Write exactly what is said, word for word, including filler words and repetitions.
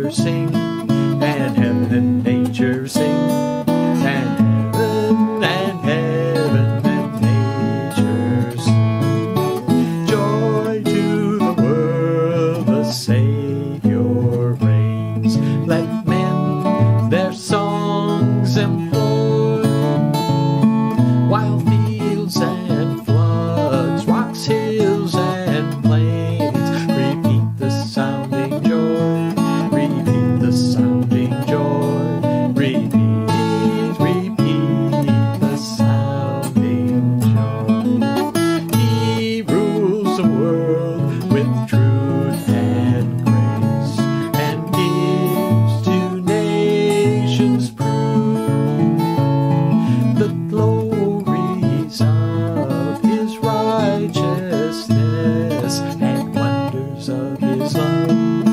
nature sing, and heaven and nature sing, and heaven and heaven and nature sing. Joy to the world, the Savior reigns. Let men their songs employ, while fields and floods, rocks, hills, and plains repeat the sounding joy, repeat the sounding joy, repeat, repeat the sounding joy. He rules the world with truth and grace, and gives to nations prove the glories of his righteousness and wonders of his love.